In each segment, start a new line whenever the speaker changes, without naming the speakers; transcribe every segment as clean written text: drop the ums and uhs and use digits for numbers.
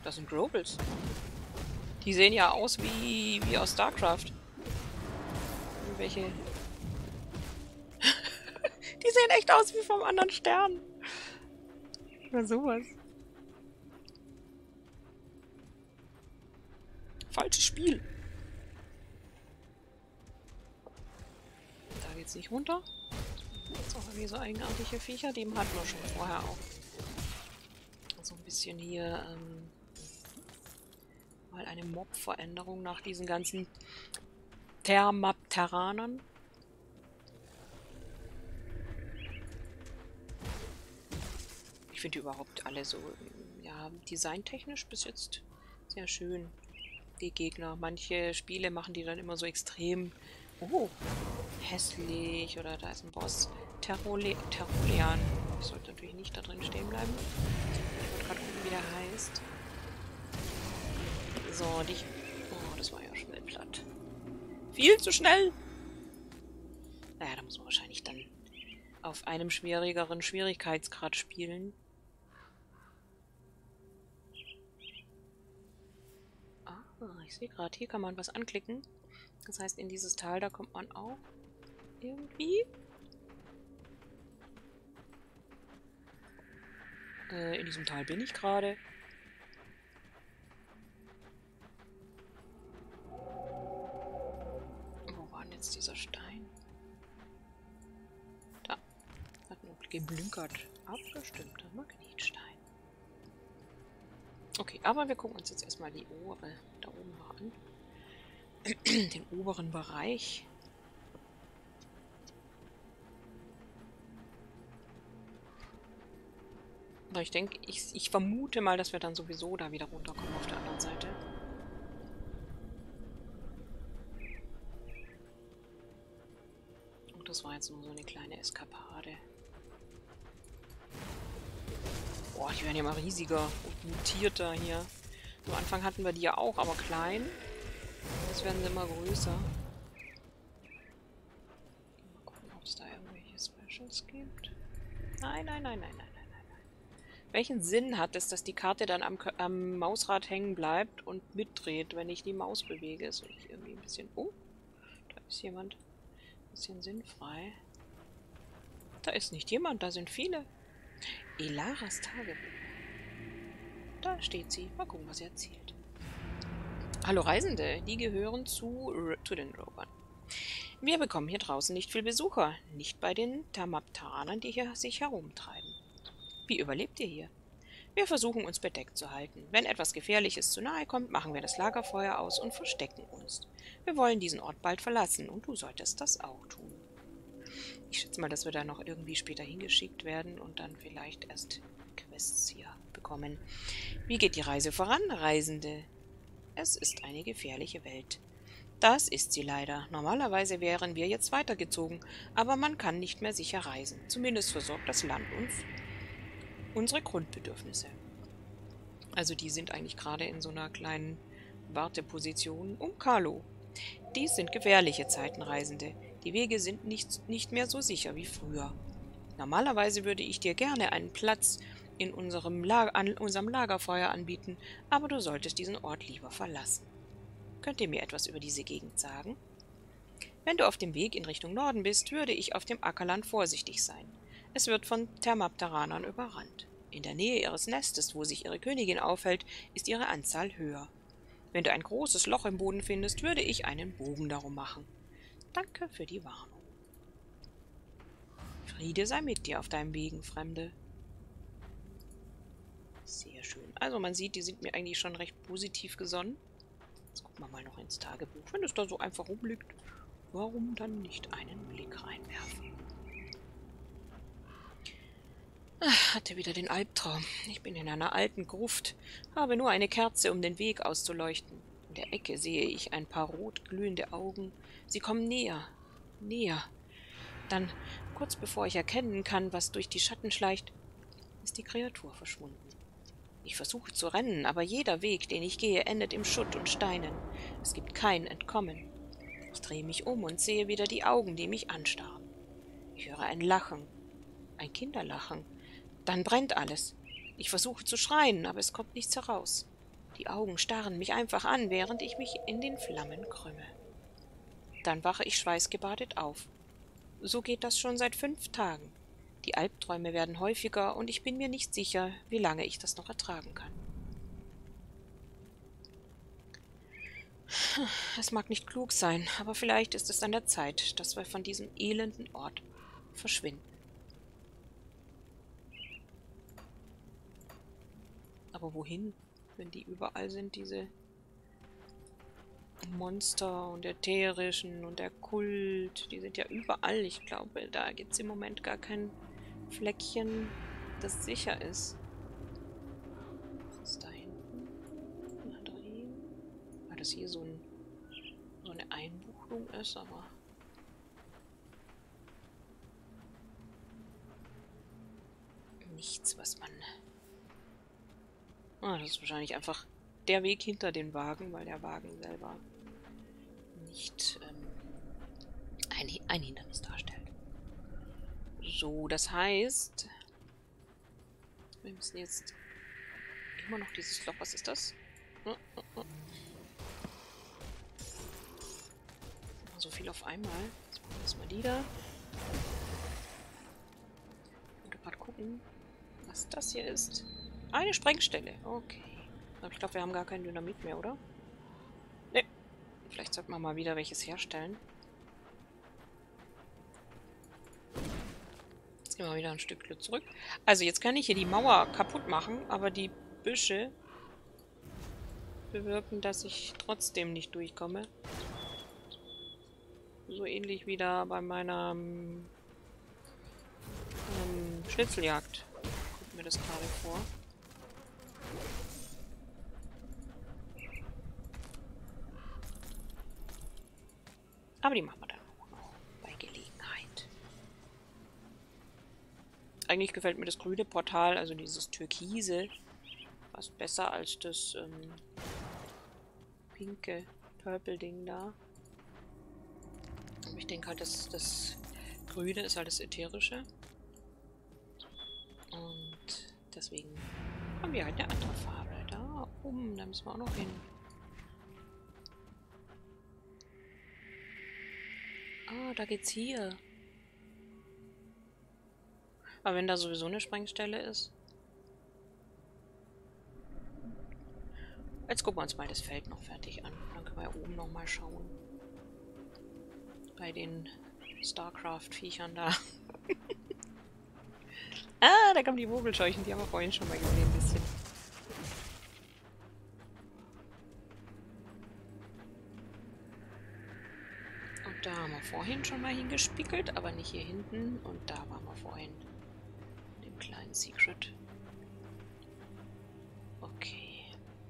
Das sind Grobels. Die sehen ja aus wie aus StarCraft. Welche? Die sehen echt aus wie vom anderen Stern. Oder sowas. Falsches Spiel. Da geht's nicht runter. Jetzt auch irgendwie so eigenartige Viecher. Die hatten wir schon vorher auch. So ein bisschen hier mal eine Mob-Veränderung nach diesen ganzen Terranern. Ich finde die überhaupt alle so, ja, designtechnisch bis jetzt sehr schön. Die Gegner. Manche Spiele machen die dann immer so extrem, oh, hässlich, oder da ist ein Boss. Terrolian. Ich sollte natürlich nicht da drin stehen bleiben. Ich wollte gerade gucken, wie der heißt. So, dich. Oh, das war ja schnell platt. Viel zu schnell! Naja, da muss man wahrscheinlich dann auf einem schwierigeren Schwierigkeitsgrad spielen. Ah, ich sehe gerade, hier kann man was anklicken. Das heißt, in dieses Tal, da kommt man auch irgendwie. In diesem Tal bin ich gerade. Wo war denn jetzt dieser Stein? Da. Hat nur geblunkert. Abgestimmt. Magnetstein. Okay, aber wir gucken uns jetzt erstmal die obere da oben noch an. Den oberen Bereich. Aber ich denke, ich vermute mal, dass wir dann sowieso da wieder runterkommen auf der anderen Seite. Und das war jetzt nur so eine kleine Eskapade. Boah, die werden ja mal riesiger und mutierter hier. Am Anfang hatten wir die ja auch, aber klein. Jetzt werden sie immer größer. Mal gucken, ob es da irgendwelche Specials gibt. Nein, nein, nein, nein, nein, nein, nein, nein. Welchen Sinn hat es, dass die Karte dann am Mausrad hängen bleibt und mitdreht, wenn ich die Maus bewege? Ist irgendwie ein bisschen... Oh, da ist jemand. Ein bisschen sinnfrei. Da ist nicht jemand, da sind viele. Elaras Tagebuch. Da steht sie. Mal gucken, was sie erzählt. Hallo Reisende, die gehören zu den Rovern. Wir bekommen hier draußen nicht viel Besucher, nicht bei den Tamaptaranern, die hier sich herumtreiben. Wie überlebt ihr hier? Wir versuchen uns bedeckt zu halten. Wenn etwas Gefährliches zu nahe kommt, machen wir das Lagerfeuer aus und verstecken uns. Wir wollen diesen Ort bald verlassen und du solltest das auch tun. Ich schätze mal, dass wir da noch irgendwie später hingeschickt werden und dann vielleicht erst Quests hier bekommen. Wie geht die Reise voran, Reisende? Es ist eine gefährliche Welt. Das ist sie leider. Normalerweise wären wir jetzt weitergezogen, aber man kann nicht mehr sicher reisen. Zumindest versorgt das Land uns unsere Grundbedürfnisse. Also die sind eigentlich gerade in so einer kleinen Warteposition um Carlo. Dies sind gefährliche Zeiten, Reisende. Die Wege sind nicht mehr so sicher wie früher. Normalerweise würde ich dir gerne einen Platz an unserem Lagerfeuer anbieten, aber du solltest diesen Ort lieber verlassen. Könnt ihr mir etwas über diese Gegend sagen? Wenn du auf dem Weg in Richtung Norden bist, würde ich auf dem Ackerland vorsichtig sein. Es wird von Termaptaranern überrannt. In der Nähe ihres Nestes, wo sich ihre Königin aufhält, ist ihre Anzahl höher. Wenn du ein großes Loch im Boden findest, würde ich einen Bogen darum machen. Danke für die Warnung. Friede sei mit dir auf deinem Wegen, Fremde. Sehr schön. Also man sieht, die sind mir eigentlich schon recht positiv gesonnen. Jetzt gucken wir mal noch ins Tagebuch. Wenn es da so einfach rumliegt, warum dann nicht einen Blick reinwerfen? Hatte wieder den Albtraum. Ich bin in einer alten Gruft, habe nur eine Kerze, um den Weg auszuleuchten. In der Ecke sehe ich ein paar rot glühende Augen. Sie kommen näher, näher. Dann, kurz bevor ich erkennen kann, was durch die Schatten schleicht, ist die Kreatur verschwunden. Ich versuche zu rennen, aber jeder Weg, den ich gehe, endet im Schutt und Steinen. Es gibt kein Entkommen. Ich drehe mich um und sehe wieder die Augen, die mich anstarren. Ich höre ein Lachen, ein Kinderlachen. Dann brennt alles. Ich versuche zu schreien, aber es kommt nichts heraus. Die Augen starren mich einfach an, während ich mich in den Flammen krümme. Dann wache ich schweißgebadet auf. So geht das schon seit 5 Tagen. Die Albträume werden häufiger und ich bin mir nicht sicher, wie lange ich das noch ertragen kann. Es mag nicht klug sein, aber vielleicht ist es an der Zeit, dass wir von diesem elenden Ort verschwinden. Aber wohin, wenn die überall sind, diese Monster und ätherischen und der Kult, die sind ja überall. Ich glaube, da gibt es im Moment gar kein Fleckchen, das sicher ist. Was ist da hinten? Da drehen. Weil das hier so eine Einbuchtung ist, aber... nichts, was man... Ah, das ist wahrscheinlich einfach der Weg hinter den Wagen, weil der Wagen selber nicht ein Hindernis darstellt. So, das heißt, wir müssen jetzt immer noch dieses Loch. Was ist das? So viel auf einmal. Jetzt machen wir erstmal die da. Und gerade gucken, was das hier ist. Eine Sprengstelle. Okay. Aber ich glaube, wir haben gar kein Dynamit mehr, oder? Ne. Vielleicht sollten wir mal wieder welches herstellen. Jetzt gehen wir wieder ein Stückchen zurück. Also jetzt kann ich hier die Mauer kaputt machen, aber die Büsche bewirken, dass ich trotzdem nicht durchkomme. So ähnlich wie da bei meiner Schnitzeljagd. Kommt mir das gerade vor. Aber die machen wir dann auch noch bei Gelegenheit. Eigentlich gefällt mir das grüne Portal, also dieses Türkise, fast besser als das pinke Purple-Ding da. Aber ich denke halt, das Grüne ist halt das Ätherische. Und deswegen haben wir halt eine andere Farbe. Da oben, da müssen wir auch noch hin. Ah, da geht's hier. Aber wenn da sowieso eine Sprengstelle ist. Jetzt gucken wir uns mal das Feld noch fertig an. Dann können wir ja oben nochmal schauen. Bei den StarCraft-Viechern da. Ah, da kommen die Vogelscheuchen. Die haben wir vorhin schon mal gesehen, ein bisschen. Und da haben wir vorhin schon mal hingespickelt, aber nicht hier hinten. Und da waren wir vorhin. Dem kleinen Secret. Okay.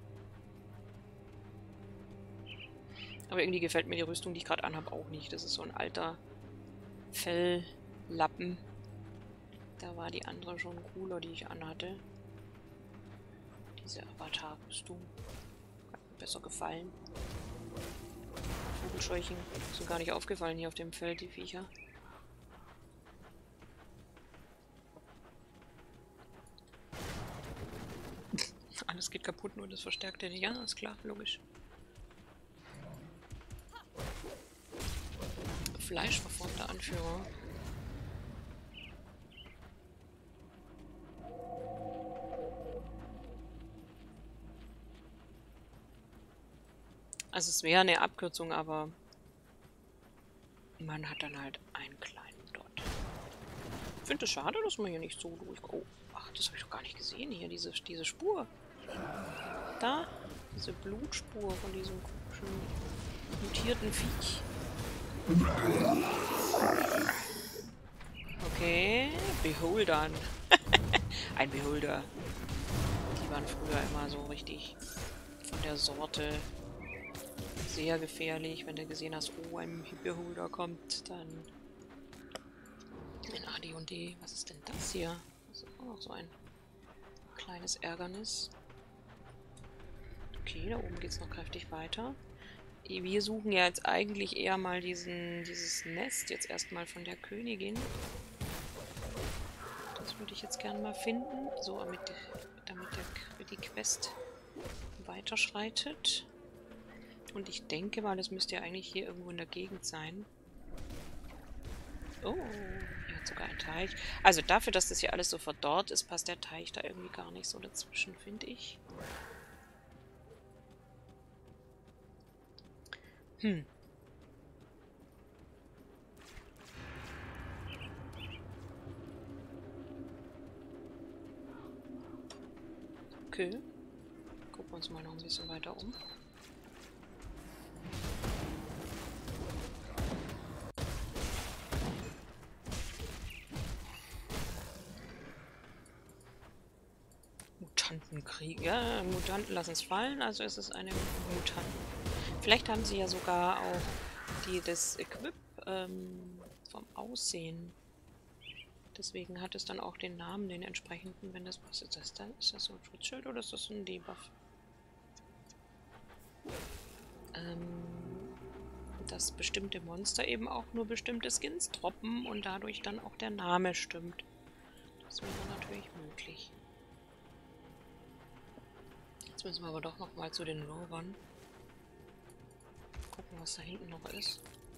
Aber irgendwie gefällt mir die Rüstung, die ich gerade anhabe, auch nicht. Das ist so ein alter Felllappen. Da war die andere schon cooler, die ich anhatte. Diese Avatar-Rüstung. Hat mir besser gefallen. Vogelscheuchen sind gar nicht aufgefallen hier auf dem Feld, die Viecher. Alles geht kaputt, nur das Verstärkte nicht. Ja, ist klar, logisch. Fleischverformter Anführer. Also es wäre eine Abkürzung, aber man hat dann halt einen kleinen Dot. Ich finde es schade, dass man hier nicht so durch... Oh, ach, das habe ich doch gar nicht gesehen hier, diese Spur. Da, diese Blutspur von diesem komischen mutierten Viech. Okay, Beholdern. Ein Beholder. Die waren früher immer so richtig von der Sorte sehr gefährlich. Wenn du gesehen hast, oh, ein Beholder kommt, dann in AD&D. Was ist denn das hier? Das ist auch noch so ein kleines Ärgernis. Okay, da oben geht es noch kräftig weiter. Wir suchen ja jetzt eigentlich eher mal dieses Nest jetzt erstmal von der Königin. Das würde ich jetzt gerne mal finden. So, damit die Quest weiterschreitet. Und ich denke mal, das müsste ja eigentlich hier irgendwo in der Gegend sein. Oh, hier hat sogar ein Teich. Also dafür, dass das hier alles so verdorrt ist, passt der Teich da irgendwie gar nicht so dazwischen, finde ich. Okay. Gucken wir uns mal noch ein bisschen weiter um. Mutantenkrieg. Ja, Mutanten lassen es fallen, also ist es eine Mutanten. Vielleicht haben sie ja sogar auch das Equip vom Aussehen. Deswegen hat es dann auch den Namen, den entsprechenden, wenn das... Was ist das dann? Ist das so ein Schutzschild oder ist das ein Debuff? Dass bestimmte Monster eben auch nur bestimmte Skins droppen und dadurch dann auch der Name stimmt. Das wäre natürlich möglich. Jetzt müssen wir aber doch noch mal zu den Rovern. Gucken, was da hinten noch ist.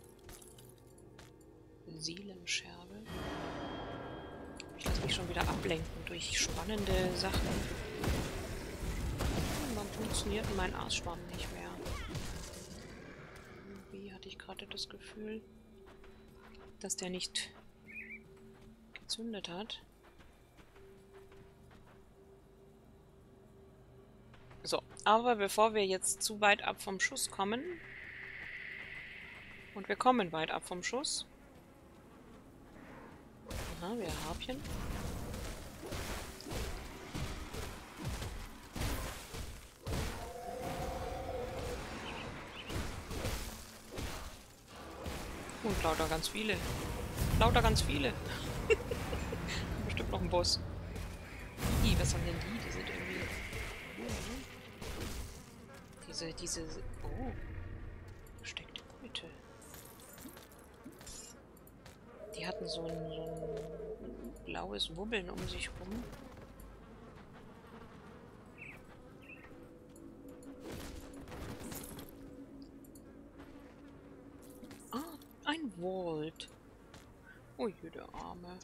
Seelenscherbe. Ich lasse mich schon wieder ablenken durch spannende Sachen. Warum funktioniert mein Arschschwamm nicht mehr? Irgendwie hatte ich gerade das Gefühl, dass der nicht gezündet hat. So, aber bevor wir jetzt zu weit ab vom Schuss kommen, und wir kommen weit ab vom Schuss. Aha, wir Harpien. Und lauter ganz viele. Lauter ganz viele. Bestimmt noch ein Boss. Ih, was haben denn die? Die sind irgendwie... Diese... Oh. Versteckte Beute. Die hatten so ein blaues Wubbeln um sich rum. Ah, ein Vault. Oh, der Arme.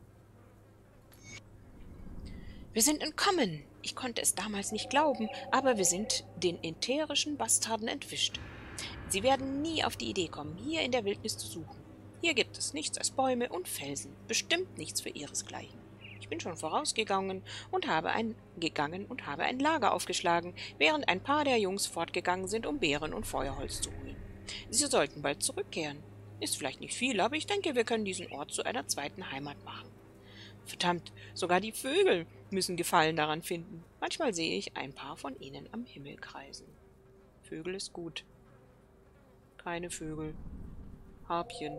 Wir sind entkommen. Ich konnte es damals nicht glauben, aber wir sind den ätherischen Bastarden entwischt. Sie werden nie auf die Idee kommen, hier in der Wildnis zu suchen. Hier gibt es nichts als Bäume und Felsen, bestimmt nichts für ihresgleichen. Ich bin schon vorausgegangen und habe ein Lager aufgeschlagen, während ein paar der Jungs fortgegangen sind, um Beeren und Feuerholz zu holen. Sie sollten bald zurückkehren. Ist vielleicht nicht viel, aber ich denke, wir können diesen Ort zu einer zweiten Heimat machen. Verdammt, sogar die Vögel müssen Gefallen daran finden. Manchmal sehe ich ein paar von ihnen am Himmel kreisen. Vögel ist gut. Keine Vögel. Harpien.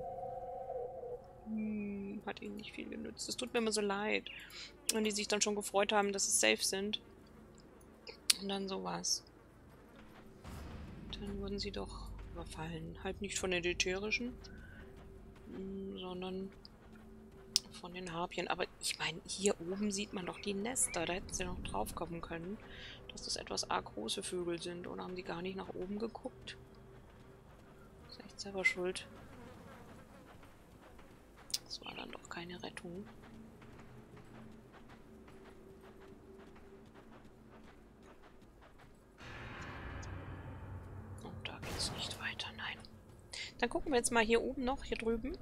Hat ihnen nicht viel genützt. Es tut mir immer so leid. Wenn die sich dann schon gefreut haben, dass sie safe sind. Und dann sowas. Dann wurden sie doch überfallen. Halt nicht von den ätherischen, sondern von den Harpien. Aber ich meine, hier oben sieht man doch die Nester. Da hätten sie noch drauf kommen können, dass das etwas arg große Vögel sind. Oder haben die gar nicht nach oben geguckt? Das ist echt selber schuld. Das war dann doch keine Rettung. Und da geht es nicht weiter, nein. Dann gucken wir jetzt mal hier oben noch, hier drüben.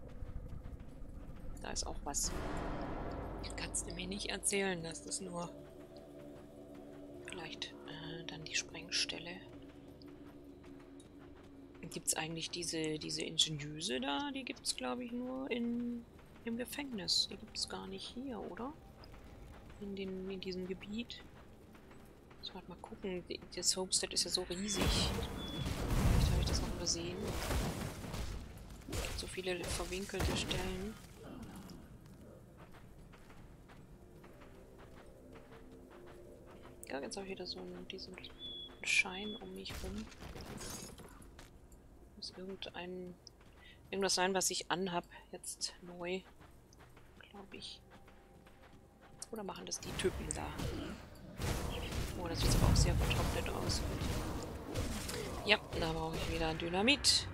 Da ist auch was. Kannst du mir nicht erzählen, dass das nur vielleicht dann die Sprengstelle. Gibt es eigentlich diese Ingenieuse da? Die gibt es, glaube ich, nur im Gefängnis. Die gibt es gar nicht hier, oder? In diesem Gebiet. Muss mal gucken. Das Homestead ist ja so riesig. Vielleicht habe ich das noch übersehen. Es gibt so viele verwinkelte Stellen. Ja, jetzt habe ich wieder so diesen Schein um mich rum. Muss irgendwas sein, was ich anhab, jetzt neu, glaube ich. Oder machen das die Typen da? Oh, das sieht aber auch sehr vertrocknet aus. Ja, da brauche ich wieder Dynamit.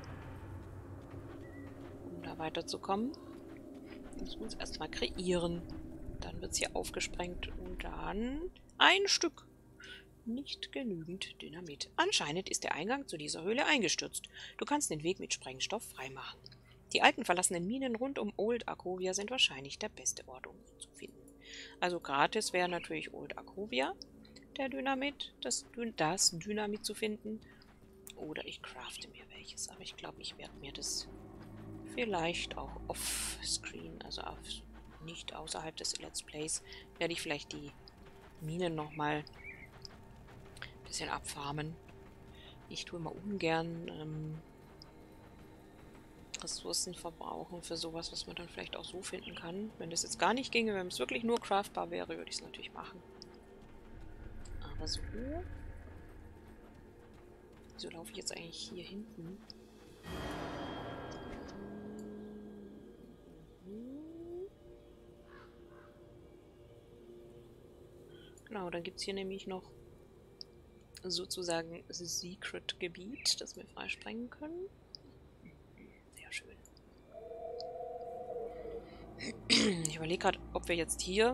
Um da weiterzukommen. Müssen wir uns erstmal kreieren. Dann wird es hier aufgesprengt und dann ein Stück. Nicht genügend Dynamit. Anscheinend ist der Eingang zu dieser Höhle eingestürzt. Du kannst den Weg mit Sprengstoff freimachen. Die alten verlassenen Minen rund um Old Akovia sind wahrscheinlich der beste Ort, um ihn zu finden. Also gratis wäre natürlich Old Akovia, der Dynamit, das Dynamit zu finden. Oder ich crafte mir welches. Aber ich glaube, ich werde mir das vielleicht auch off-screen, also nicht außerhalb des Let's Plays, werde ich vielleicht die Minen nochmal ein bisschen abfarmen. Ich tue immer ungern Ressourcen verbrauchen für sowas, was man dann vielleicht auch so finden kann. Wenn das jetzt gar nicht ginge, wenn es wirklich nur craftbar wäre, würde ich es natürlich machen. Aber so... Wieso laufe ich jetzt eigentlich hier hinten? Genau, dann gibt es hier nämlich noch sozusagen das Secret-Gebiet, das wir freisprengen können. Sehr schön. Ich überlege gerade, ob wir jetzt hier...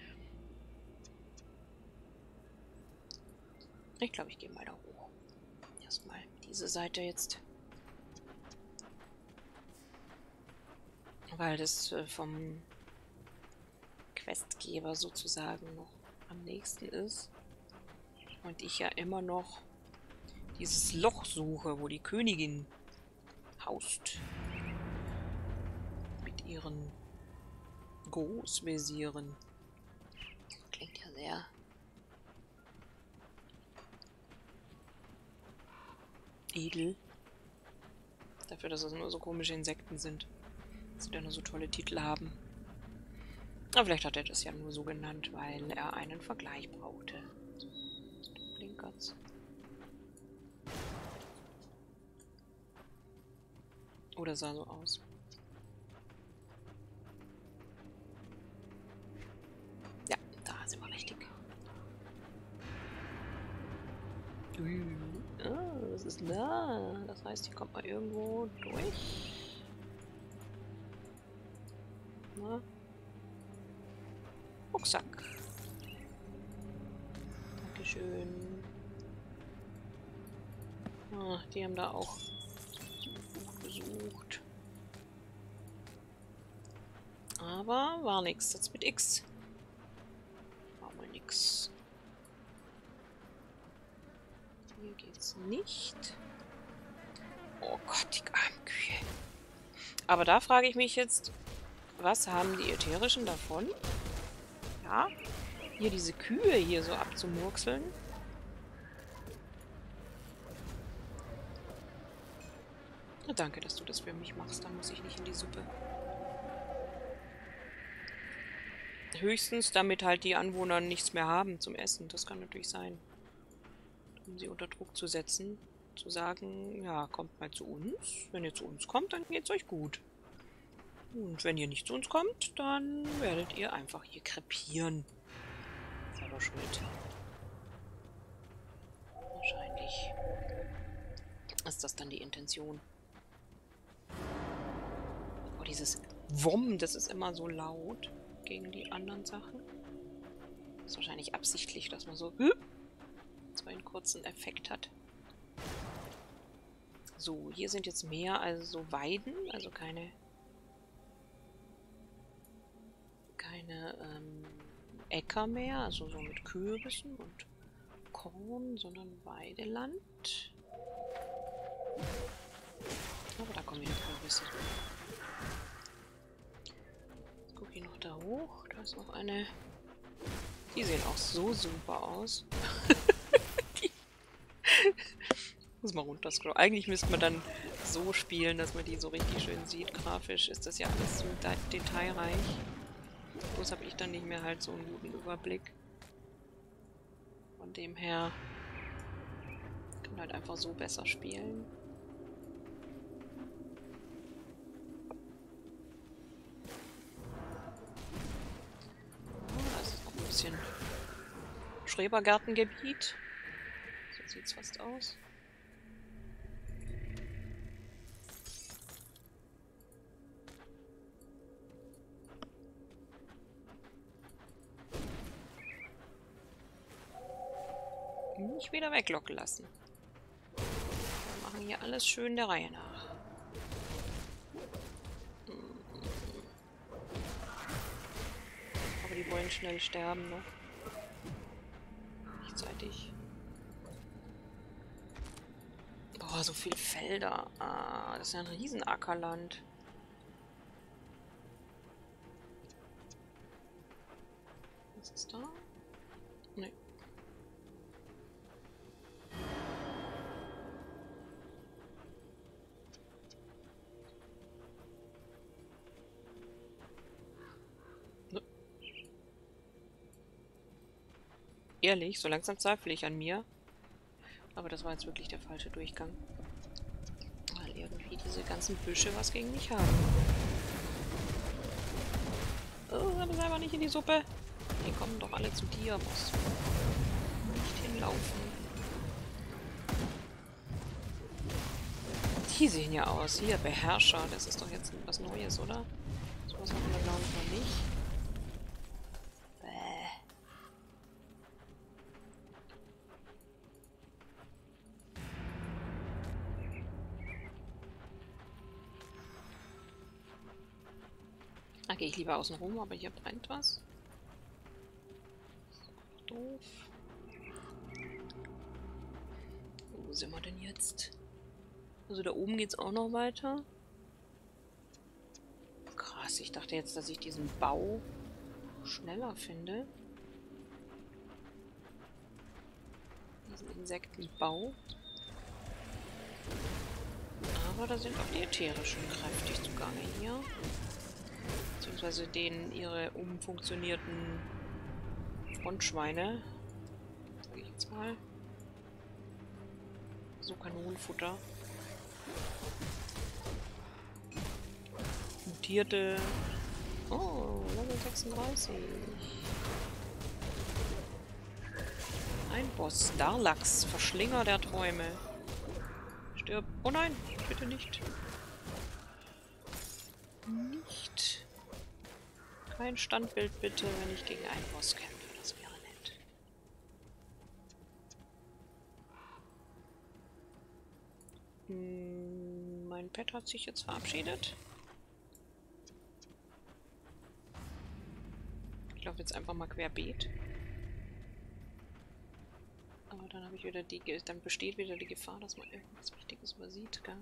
Ich glaube, ich gehe mal da hoch. Erstmal diese Seite jetzt. Weil das vom Questgeber sozusagen noch am nächsten ist. Und ich ja immer noch dieses Loch suche, wo die Königin haust. Mit ihren Großvezieren. Klingt ja sehr edel. Dafür, dass es nur so komische Insekten sind. Dass sie dann nur so tolle Titel haben. Aber vielleicht hat er das ja nur so genannt, weil er einen Vergleich brauchte. Blinkert's. Oder sah so aus. Ja, da sind wir richtig. Ah, was ist da? Das heißt, hier kommt man irgendwo durch. Na? Rucksack. Dankeschön. Ah, die haben da auch gesucht. Aber war nix. Jetzt mit X. War mal nix. Hier geht's nicht. Oh Gott, die armen Kühe. Aber da frage ich mich jetzt, was haben die Ätherischen davon? Ja, hier diese Kühe hier so abzumurkseln. Na, danke, dass du das für mich machst. Dann muss ich nicht in die Suppe. Höchstens, damit halt die Anwohner nichts mehr haben zum Essen. Das kann natürlich sein. Um sie unter Druck zu setzen. Zu sagen, ja, kommt mal zu uns. Wenn ihr zu uns kommt, dann geht's euch gut. Und wenn ihr nicht zu uns kommt, dann werdet ihr einfach hier krepieren. Selber schuld. Wahrscheinlich ist das dann die Intention. Oh, dieses Wumm, das ist immer so laut gegen die anderen Sachen. Das ist wahrscheinlich absichtlich, dass man so einen kurzen Effekt hat. So, hier sind jetzt mehr, also so Weiden, also keine Äcker mehr, also so mit Kürbissen und Korn, sondern Weideland. Aber da kommen wieder Kürbisse. Jetzt gucke ich noch da hoch. Da ist noch eine. Die sehen auch so super aus. Muss mal runterscrollen. Eigentlich müsste man dann so spielen, dass man die so richtig schön sieht. Grafisch ist das ja alles so detailreich. Bloß habe ich dann nicht mehr halt so einen guten Überblick. Von dem her kann halt einfach so besser spielen. Oh, da ist noch ein bisschen Schrebergärtengebiet. So sieht's fast aus. Nicht wieder weglocken lassen. Wir machen hier alles schön der Reihe nach. Aber die wollen schnell sterben, ne? Rechtzeitig. Boah, so viele Felder. Ah, das ist ja ein Riesenackerland. Was ist da? Nee. Ehrlich, so langsam zweifle ich an mir. Aber das war jetzt wirklich der falsche Durchgang. Weil irgendwie diese ganzen Büsche was gegen mich haben. Oh, aber selber nicht in die Suppe. Die kommen doch alle zu dir, muss nicht hinlaufen. Die sehen ja aus. Hier, Beherrscher. Das ist doch jetzt was Neues, oder? So was haben wir, glaube ich, noch nicht. Da gehe ich lieber außen rum, aber hier brennt was. Doof. Wo sind wir denn jetzt? Also da oben geht es auch noch weiter. Krass, ich dachte jetzt, dass ich diesen Bau schneller finde. Diesen Insektenbau. Aber da sind auch die ätherischen kräftig zugange hier. Beziehungsweise denen ihre umfunktionierten Frontschweine. Sag ich jetzt mal. So Kanonenfutter. Mutierte. Oh, Level 36. Ein Boss. Darlax, Verschlinger der Träume. Stirb. Oh nein, bitte nicht. Nicht. Kein Standbild bitte, wenn ich gegen einen Boss kämpfe. Das wäre nett. Mein Pet hat sich jetzt verabschiedet. Ich laufe jetzt einfach mal querbeet. Aber dann habe ich wieder dann besteht wieder die Gefahr, dass man irgendwas Wichtiges übersieht, gell?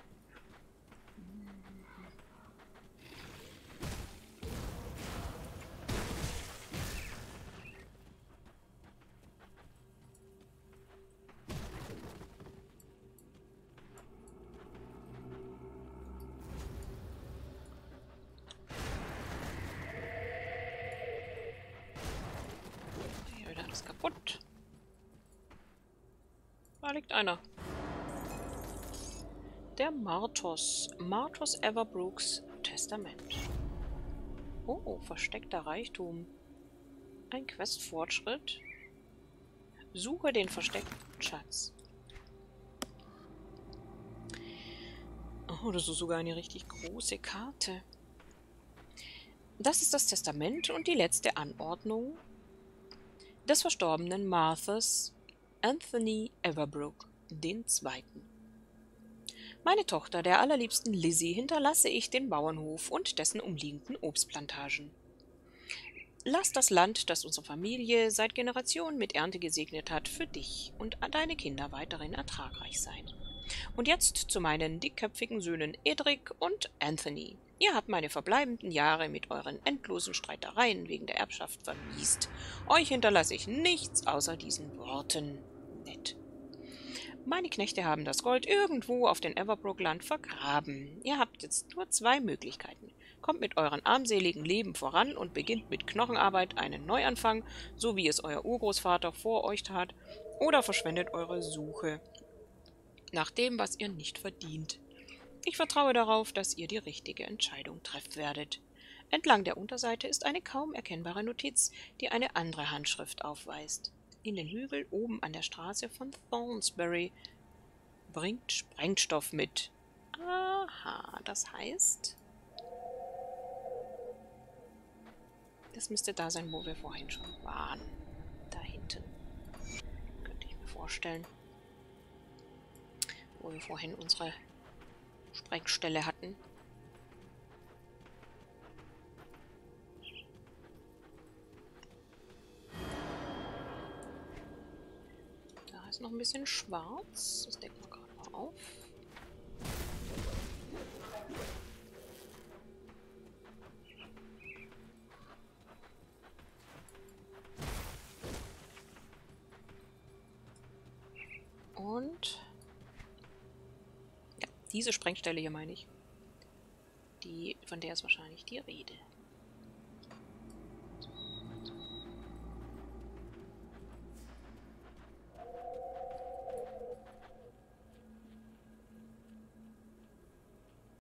Hier wieder alles kaputt. Da liegt einer. Der Martos. Martos Everbrooks Testament. Oh, versteckter Reichtum. Ein Questfortschritt. Suche den versteckten Schatz. Oh, das ist sogar eine richtig große Karte. Das ist das Testament und die letzte Anordnung des verstorbenen Marthas Anthony Everbrook II. Meine Tochter, der allerliebsten Lizzie, hinterlasse ich den Bauernhof und dessen umliegenden Obstplantagen. Lass das Land, das unsere Familie seit Generationen mit Ernte gesegnet hat, für dich und deine Kinder weiterhin ertragreich sein. Und jetzt zu meinen dickköpfigen Söhnen Edric und Anthony. Ihr habt meine verbleibenden Jahre mit euren endlosen Streitereien wegen der Erbschaft vermiest. Euch hinterlasse ich nichts außer diesen Worten. Nett. Meine Knechte haben das Gold irgendwo auf den Everbrook-Land vergraben. Ihr habt jetzt nur zwei Möglichkeiten. Kommt mit euren armseligen Leben voran und beginnt mit Knochenarbeit einen Neuanfang, so wie es euer Urgroßvater vor euch tat, oder verschwendet eure Suche nach dem, was ihr nicht verdient. Ich vertraue darauf, dass ihr die richtige Entscheidung treffen werdet. Entlang der Unterseite ist eine kaum erkennbare Notiz, die eine andere Handschrift aufweist. in den Hügel oben an der Straße von Thornsbury. Bringt Sprengstoff mit. Aha, das heißt... Das müsste da sein, wo wir vorhin schon waren. Da hinten. Könnte ich mir vorstellen. Wo wir vorhin unsere Sprengstelle hatten. Da ist noch ein bisschen schwarz. Das decken wir gerade mal auf. Und ja, diese Sprengstelle hier meine ich. Von der ist wahrscheinlich die Rede.